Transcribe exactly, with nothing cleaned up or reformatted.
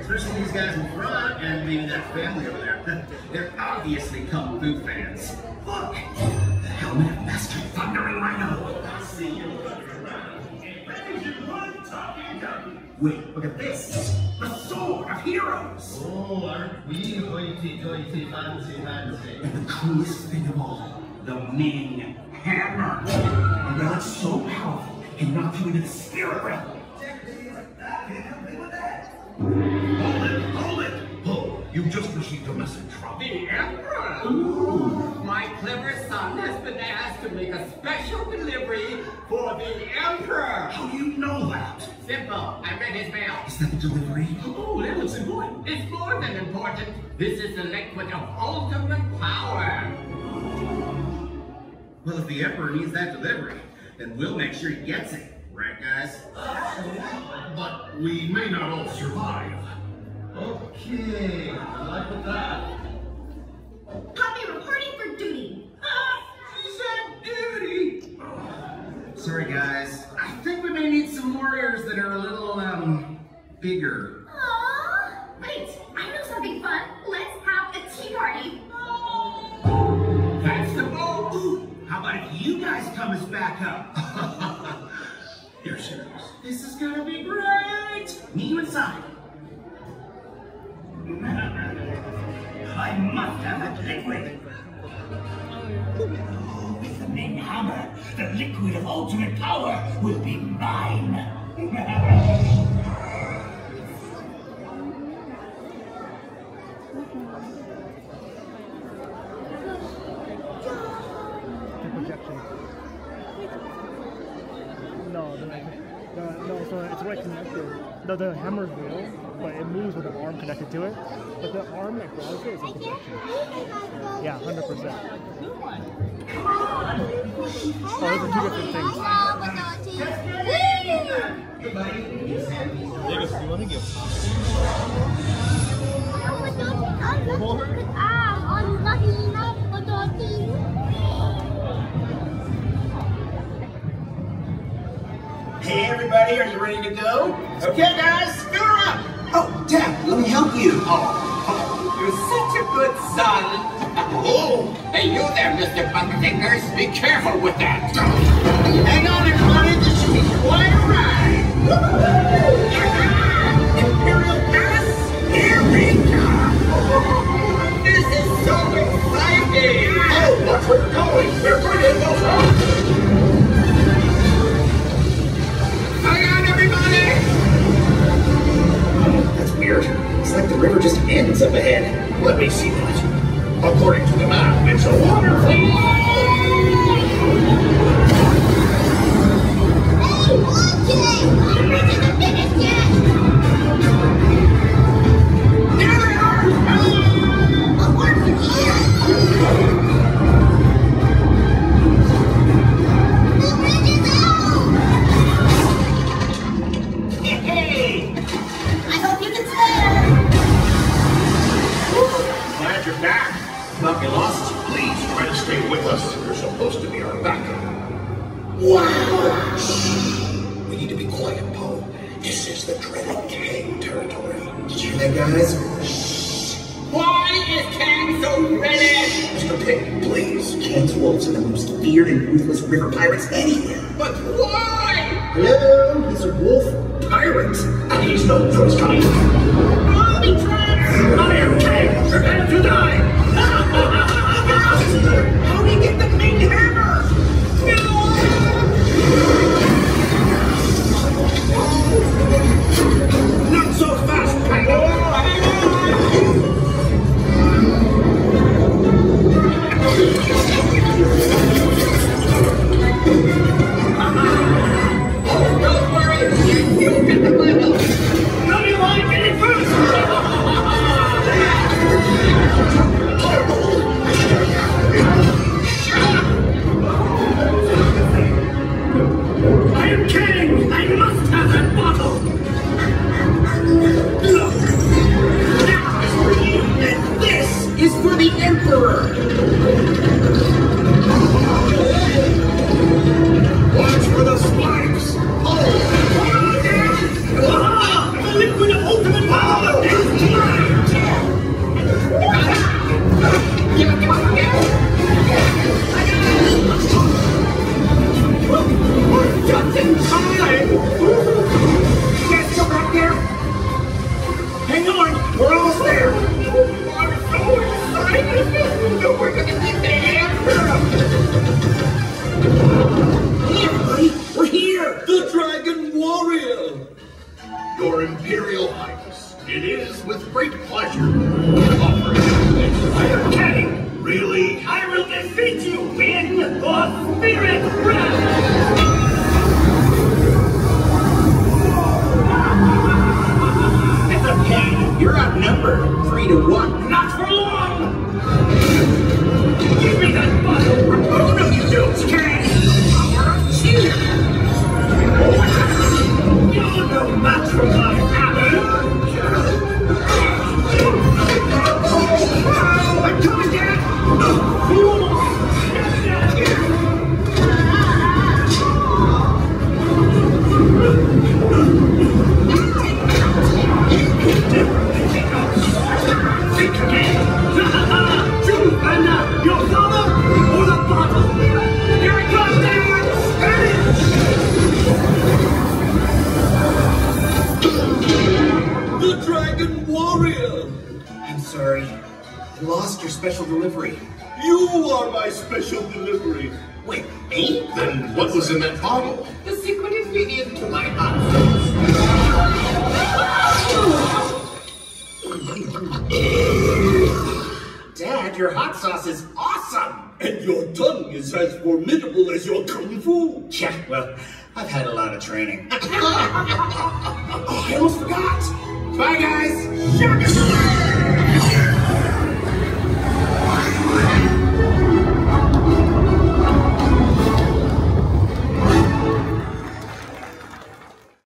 Especially these guys in front and maybe that family over there. They're obviously Kung Fu fans. Look! The helmet of Master Thundering Rhino. I see you looking around. Wait, look at this! The Sword of Heroes! Oh, aren't we hoity toity fancy fancy? And the coolest thing of all, the Ming Hammer. A relic so powerful, it can knock you into the spirit realm. Hold it, hold it! Oh, you just received a message from The Emperor! Ooh. My clever son has been asked to make a special delivery for the Emperor! How do you know that? Simple. I read his mail. Is that the delivery? Oh, that looks important. It's more than important. This is the liquid of ultimate power. Well, if the Emperor needs that delivery, then we'll make sure he gets it. Right, guys? But we may not all survive. Okay, like with that. Copy reporting for duty. Ah, she said duty. Sorry, guys. I think we may need some warriors that are a little, um, bigger. Aww. Wait, I know something fun. Let's have a tea party. That's the boat. Ooh, how about if you guys come as backup? You're serious? This is gonna be great! Meet you inside. I must have that liquid. Oh, with the Ming Hammer, the liquid of ultimate power will be mine. No, the, the, no, so it's right connected. The, the hammer's real, but it moves with an arm connected to it. But the arm that grabs it is a projection. Yeah, one hundred percent. Oh, those are two different things. Davis, do you want to give Hey everybody, are you ready to go? Okay guys, fill her up! Oh, Dad, let me help you! Oh, oh, you're such a good son. Oh! Hey, you there, Mister Buckfingers. Be careful with that. Hang on everybody, this should be quite a ride! Imperial Palace, here we come! This is so exciting. Oh, watch where you're going! We're going to go wrong! That's weird. It's like the river just ends up ahead. Let me see that. According to the map, it's a waterfall. Hey, watch it! I'm reaching the finish yet! There they are! I'll work from here! The bridge is out! Hey! I hope you can stay! Glad you're back. Thought we lost you. Please try to stay with us. You're supposed to be our backup. Wow! Shh. We need to be quiet, Poe. This is the Dreaded Kang territory. Did you hear that, guys? Shh. Why is Kang so ready? Mister Pig, please. Kang's wolves are the most feared and ruthless river pirates anywhere. But why? Hello? He's a wolf pirate. And he's no first kind. Bobby traps! I am Kang. Prepare to die. How do you get the Ming Hammer? Not so fast, Panda. Don't worry, you get the level. No, you want to get it first. I am Kang! I must have that bottle! Look! That is for you, and this Is for the Emperor. watch for the spikes! Oh! Ah! The liquid of ultimate power! sorry. You lost your special delivery. You are my special delivery. Wait, me? Then what was in that bottle? The secret ingredient to my hot sauce. Dad, your hot sauce is awesome! And your tongue is as formidable as your kung fu. Yeah, well, I've had a lot of training. Oh, I almost forgot! Bye, guys!